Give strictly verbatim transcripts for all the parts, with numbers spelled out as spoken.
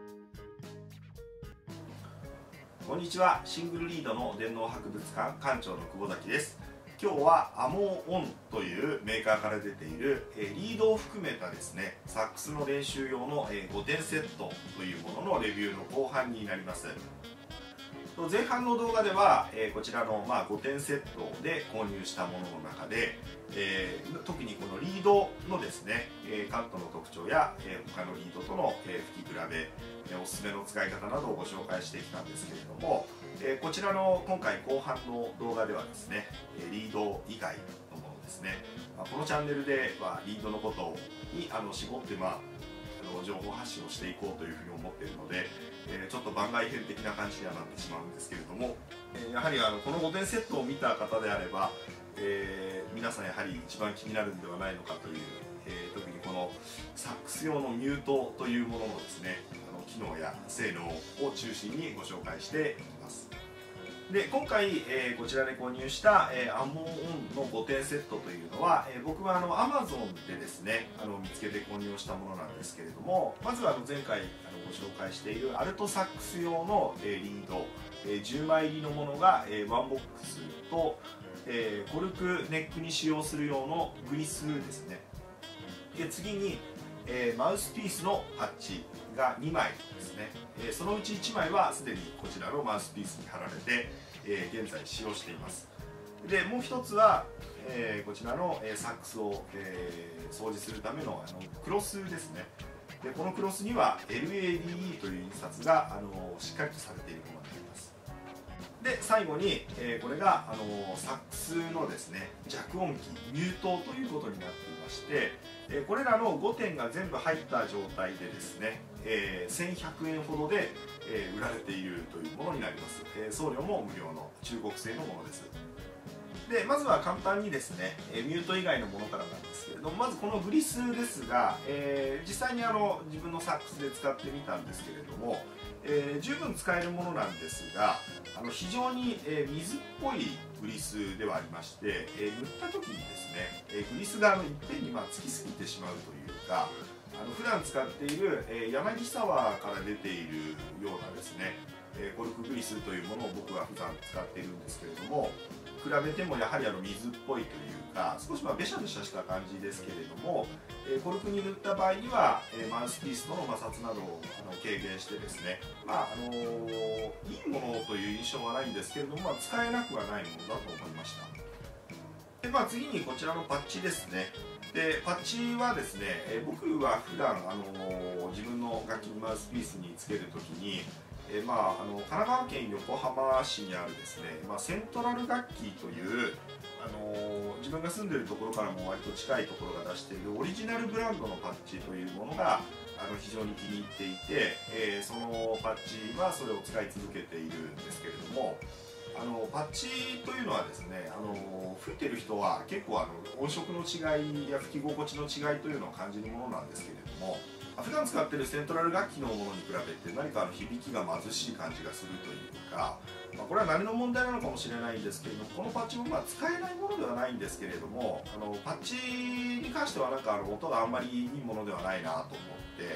こんにちは。シングルリードの電脳博物館館長の久保崎です。今日はアモオンというメーカーから出ているリードを含めたですね、サックスの練習用のごてんセットというもののレビューの後半になります。前半の動画ではこちらのごてんセットで購入したものの中で、えー、特にこのリードのですねカットの特徴や他のリードとの吹き比べ、おすすめの使い方などをご紹介してきたんですけれども、こちらの今回後半の動画ではですねリード以外のものですね、このチャンネルではリードのことにあの絞ってまあ情報発信をしていこうというふうに思っているので、えー、ちょっと番外編的な感じにはなってしまうんですけれども、えー、やはりあのこのごてんセットを見た方であれば、えー、皆さんやはり一番気になるんではないのかという、えー、特にこのサックス用のミュートというもののですねあの機能や性能を中心にご紹介していきます。で今回、えー、こちらで購入した、えー、アモオンのごてんセットというのは、えー、僕はあの Amazon でですねあの見つけて購入したものなんですけれども、まずはあの前回あのご紹介しているアルトサックス用の、えー、リード、えー、じゅうまい入りのものが、えー、ワンボックスと、えー、コルクネックに使用する用のグリスですね。で次に、えー、マウスピースのパッチがにまいですね、えー、そのうちいちまいはすでにこちらのマウスピースに貼られて、えー、現在使用しています。でもう一つは、えー、こちらの、えー、サックスを、えー、掃除するためのあのクロスですね。でこのクロスには エルエーディーイー という印刷があのしっかりとされているものになります。で最後に、えー、これがあのサックスのですね弱音機ミュートということになっていまして、えー、これらのごてんが全部入った状態でですね、えー、せんひゃくえんほどで、えー、売られているというものになります。えー、送料も無料の中国製のものです。でまずは簡単にですねミュート以外のものからなんですけれども、まずこのグリスですが、えー、実際にあの自分のサックスで使ってみたんですけれども、えー、十分使えるものなんですが、あの非常に、えー、水っぽいグリスではありまして、えー、塗った時にですね、えー、グリスがあのいっぺんにまあつきすぎてしまうというか、あの普段使っている、えー、柳沢から出ているようなですね、えー、コルクグリスというものを僕は普段使っているんですけれども、比べてもやはりあの水っぽいというか少しまあベシャベシャした感じですけれども、えー、コルクに塗った場合には、えー、マウスピースとの摩擦などをあの軽減してですね、まああのー、いいものという印象はないんですけれども、まあ、使えなくはないものだと思いました。で、まあ、次にこちらのパッチですね。でパッチはですね、えー、僕は普段あのー、自分の楽器にマウスピースにつけるときにえーまあ、あの神奈川県横浜市にあるですね、まあ、セントラル楽器という、あのー、自分が住んでいるところからも割と近いところが出しているオリジナルブランドのパッチというものがあの非常に気に入っていて、えー、そのパッチはそれを使い続けているんですけれども、あのパッチというのはですね、あの吹いてる人は結構あの音色の違いや吹き心地の違いというのを感じるものなんですけれども、普段使っているセントラル楽器のものに比べて何かあの響きが貧しい感じがするというか、まあ、これは何の問題なのかもしれないんですけれども、このパッチもまあ使えないものではないんですけれども、あのパッチに関してはなんかあの音があんまりいいものではないなと思って、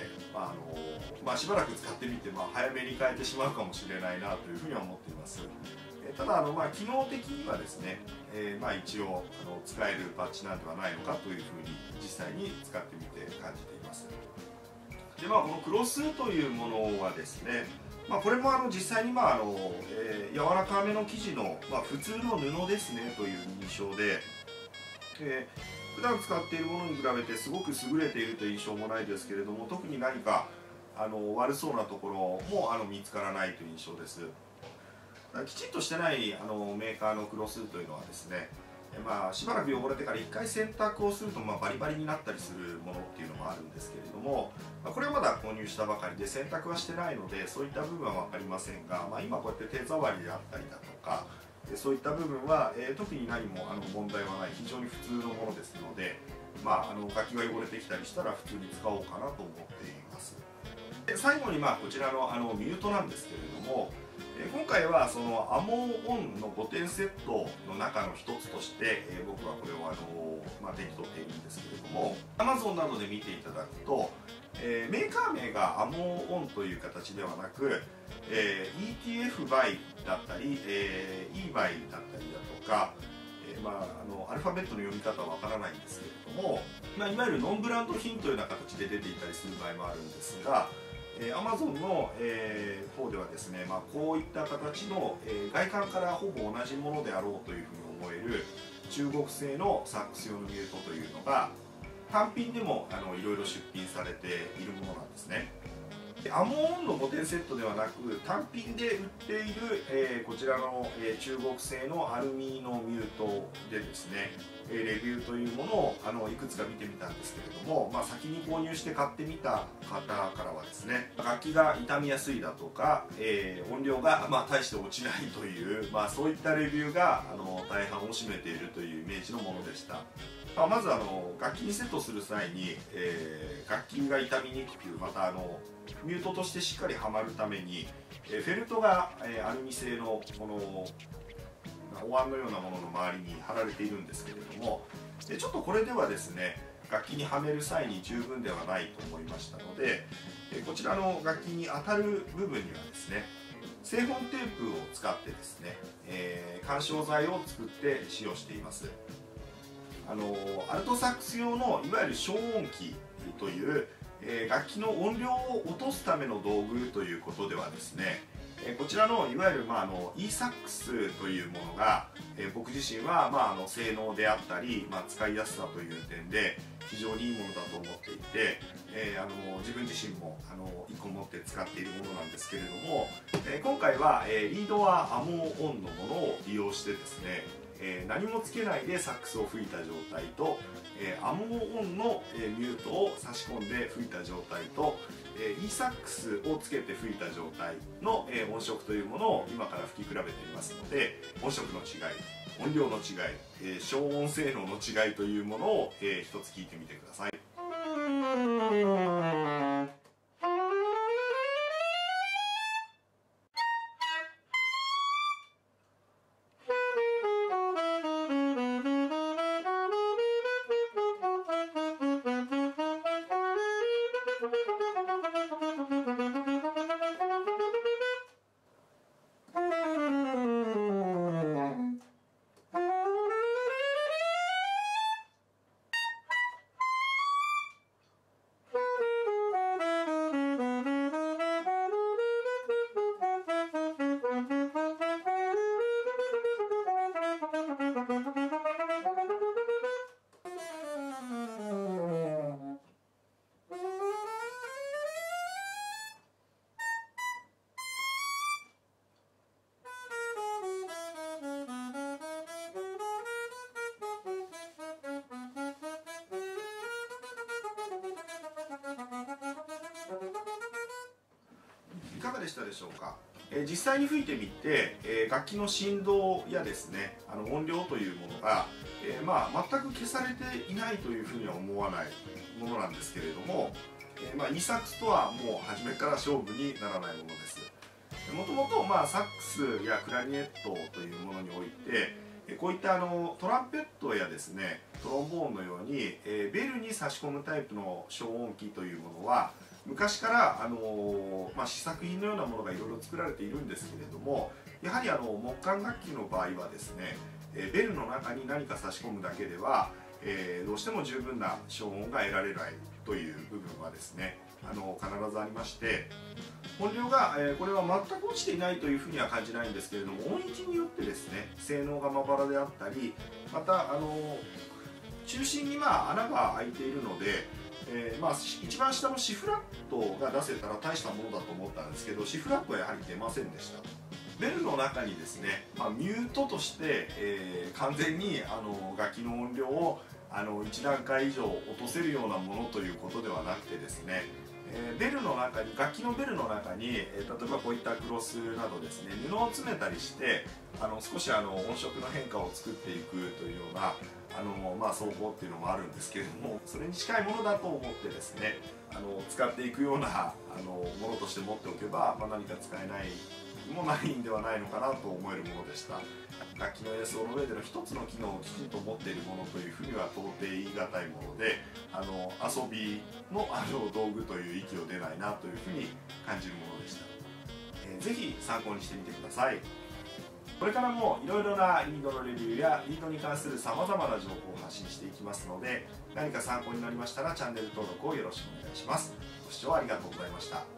まああのまあ、しばらく使ってみて、まあ、早めに変えてしまうかもしれないなというふうには思っています。ただあの、まあ、機能的にはですね、えー、まあ一応あの使えるパッチなんではないのかというふうに実際に使ってみて感じています。でまあ、このクロスというものはですね、まあ、これもあの実際に、まああのえー、柔らかめの生地の、まあ、普通の布ですねという印象で、えー、普段使っているものに比べてすごく優れているという印象もないですけれども、特に何かあの悪そうなところもあの見つからないという印象です。きちっとしてないあのメーカーのクロスというのはですね、まあ、しばらく汚れてからいっかい洗濯をするとまあバリバリになったりするものっていうのもあるんですけれども、これはまだ購入したばかりで洗濯はしてないのでそういった部分は分かりませんが、まあ、今こうやって手触りであったりだとかそういった部分は、えー、特に何もあの問題はない非常に普通のものですので、まあ、あの楽器が汚れてきたりしたら普通に使おうかなと思っています。で最後にまあこちらのあのミュートなんですけれども、今回はそのアモオンのごてんセットの中の一つとして、えー、僕はこれをあの、まあ、手に取っているんですけれども、 Amazon などで見ていただくと、 えー、メーカー名がアモーオンという形ではなく、えー、イーティーエフ バイだったり、えー、E バイだったりだとか、えーまあ、あのアルファベットの読み方はわからないんですけれども、まあ、いわゆるノンブランド品というような形で出ていたりする場合もあるんですが、えー、Amazon の、えー、方ではですね、まあ、こういった形の、えー、外観からほぼ同じものであろうというふうに思える中国製のサックス用のミュートというのが単品でもあのいろいろ出品されているものなんですね。アモーオンのごてんセットではなく単品で売っている、えー、こちらの、えー、中国製のアルミのミュートでですね、えー、レビューというものをあのいくつか見てみたんですけれども、まあ、先に購入して買ってみた方からはですね、楽器が傷みやすいだとか、えー、音量が、まあ、大して落ちないという、まあ、そういったレビューがあの大半を占めているというイメージのものでした。まあ、まずあの楽器にセットする際に、えー、楽器が傷みにくく、またあのミュートとしてしっかりはまるために、えー、フェルトが、えー、アルミ製のこのお椀のようなものの周りに貼られているんですけれども、でちょっとこれではですね楽器にはめる際に十分ではないと思いましたので、えー、こちらの楽器に当たる部分にはですね製本テープを使ってですね、えー、緩衝材を作って使用しています。あのアルトサックス用のいわゆる消音器という、えー、楽器の音量を落とすための道具ということではですね、えー、こちらのいわゆる、まあ、あの E サックスというものが、えー、僕自身は、まあ、あの性能であったり、まあ、使いやすさという点で非常にいいものだと思っていて、えー、あの自分自身もあのいっこ持って使っているものなんですけれども、えー、今回は、えー、リードはアモーオンのものを利用してですね、えー、何もつけないでサックスを吹いた状態と、えー、アモーオンの、えー、ミュートを差し込んで吹いた状態と、えー、E サックスをつけて吹いた状態の、えー、音色というものを今から吹き比べていますので、音色の違い、音量の違い、えー、消音性能の違いというものを、えー、一つ聞いてみてください。いかがでしたでしょうか。えー、実際に吹いてみて、えー、楽器の振動やですねあの音量というものが、えーまあ、全く消されていないというふうには思わないものなんですけれども、えーまあ、E サックスとはもう初めから勝負にならないものです。もともと、まあ、サックスやクラリネットというものにおいてこういったあのトランペットやですねトロンボーンのように、えー、ベルに差し込むタイプの消音器というものは昔からあの、まあ、試作品のようなものがいろいろ作られているんですけれども、やはりあの木管楽器の場合はですね、えー、ベルの中に何か差し込むだけでは、えー、どうしても十分な消音が得られないという部分はですねあの必ずありまして、音量が、えー、これは全く落ちていないというふうには感じないんですけれども、音域によってですね性能がまばらであったり、またあの中心にまあ穴が開いているので、えーまあ、一番下のシフラットが出せたら大したものだと思ったんですけど、シフラットはやはり出ませんでした。ベルの中にですね、まあ、ミュートとして、えー、完全にあの楽器の音量をあのいち段階以上落とせるようなものということではなくてですね、えー、ベルの中に楽器のベルの中に、えー、例えばこういったクロスなどですね布を詰めたりしてあの少しあの音色の変化を作っていくというようなあの、まあ、奏法っていうのもあるんですけれども、それに近いものだと思ってですねあの使っていくようなあのものとして持っておけば、まあ、何か使えないもないんではないのかなと思えるものでした。 楽器の演奏の上での一つの機能をきちんと持っているものというふうには到底言い難いもので、あの遊びのあの道具という域を出ないなというふうに感じるものでした。えー、ぜひ参考にしてみてください。これからもいろいろなリードのレビューやリードに関するさまざまな情報を発信していきますので、何か参考になりましたらチャンネル登録をよろしくお願いします。ご視聴ありがとうございました。